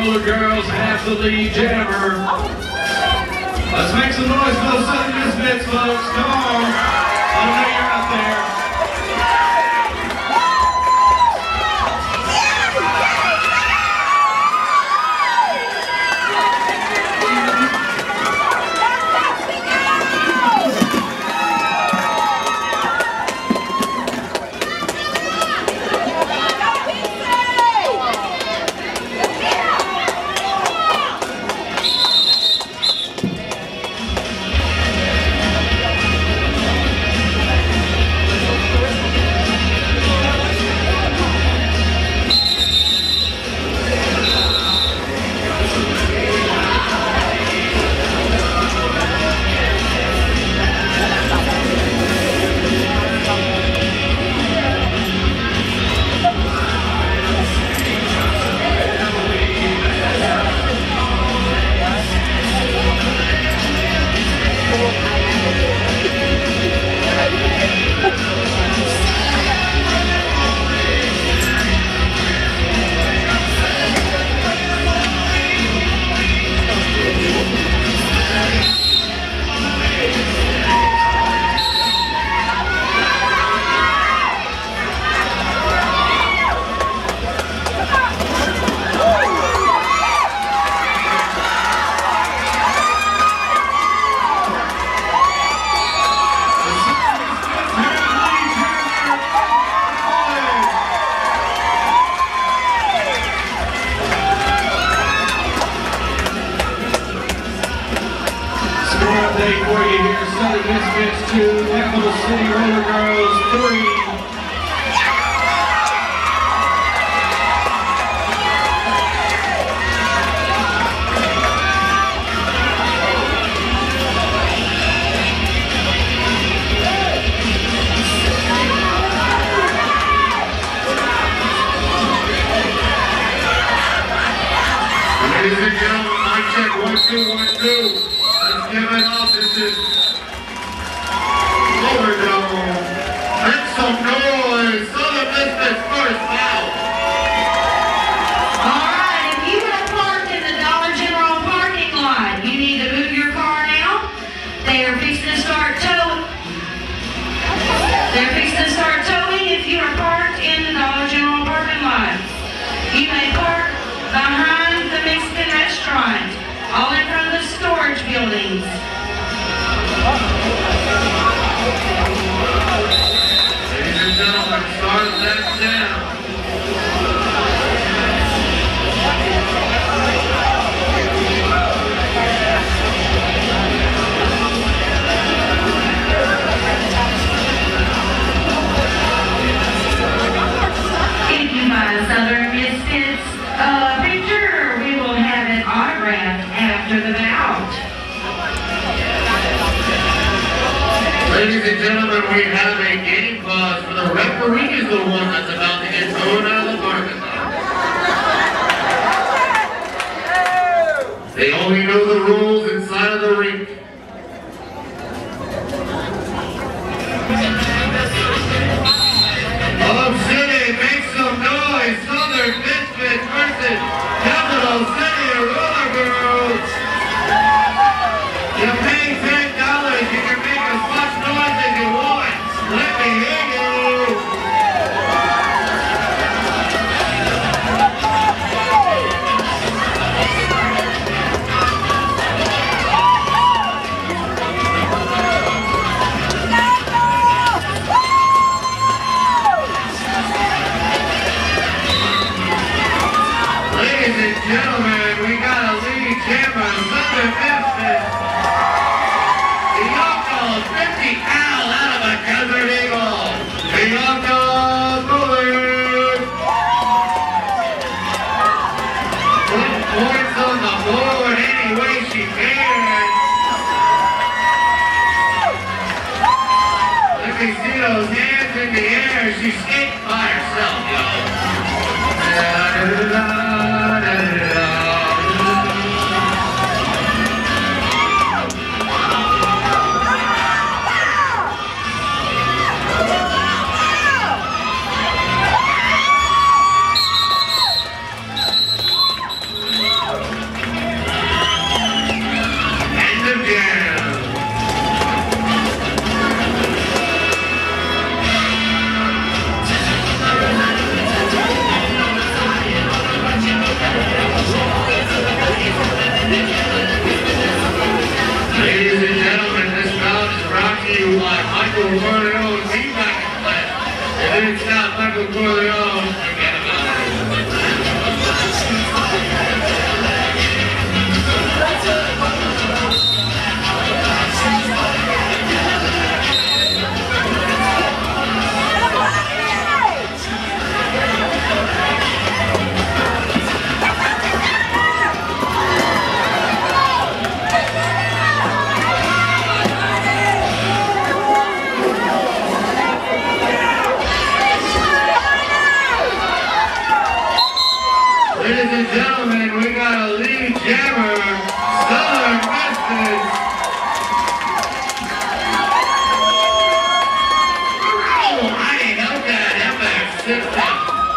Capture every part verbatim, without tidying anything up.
Roller Girls have the lead jammer. Let's make some noise for those Southern Misfits, folks. Come on. I know you're out there. Update for you here, Southern Misfits two, Capital City Roller Girls three. Ladies and gentlemen, mic check one two one two. Let's give it up. This is Overdome. Make some noise. Southern Misfits first out. All right, if you have parked in the Dollar General parking lot, you need to move your car now. They are fixing to start towing. They're fixing to start towing if you are parked in the Dollar General parking lot. You may park behind the Mexican restaurant, all in front of the storage buildings. Ladies and gentlemen, start that down. If you buy a Southern Misfits uh, picture, we will have it autographed after the bout. Ladies and gentlemen, we have a game pause for the referee is the one that's about to get thrown out of the parking lot. They only know the rules inside of the rink. Love City, make some noise. Southern Misfits versus Capital City Roller Girls. You pay ten dollars, you can make as much noise as you want. Let me hear you. Ladies and gentlemen, we got a lead jammer, Southern Misfits. The Yonkos, fifty Al out of a Desert Eagle. The Yonkos Bullets. Put points on the board any way she can. Let me see those hands in the air. She's skating by herself, yo. jam. Ladies and gentlemen, this bout is brought to you by Michael Corleone's feedback plant. If it's not Michael Corleone, forget about it. Ladies and gentlemen, we got a lead jammer, Southern Misfits. Oh, I ain't know that. That better sit down.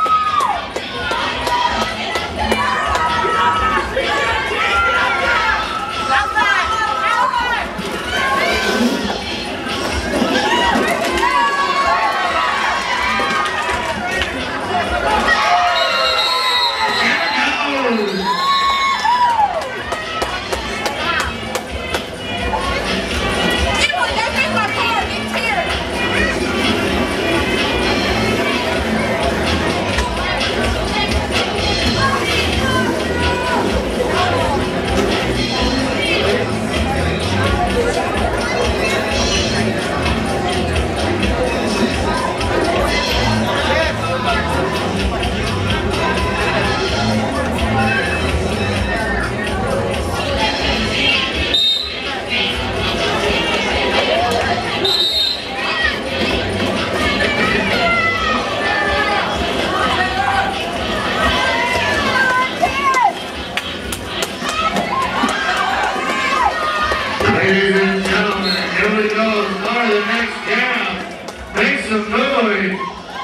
Ladies and gentlemen, here we go. Start of the next jam. Make some noise.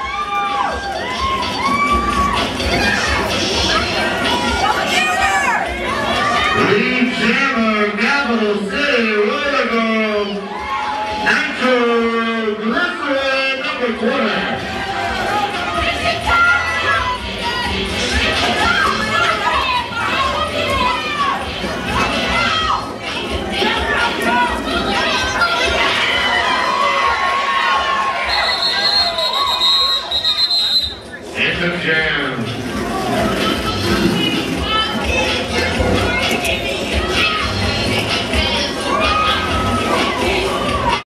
Lead jammer, Capital City, Roller Girl, Nitroglycerin, number twenty. Jam.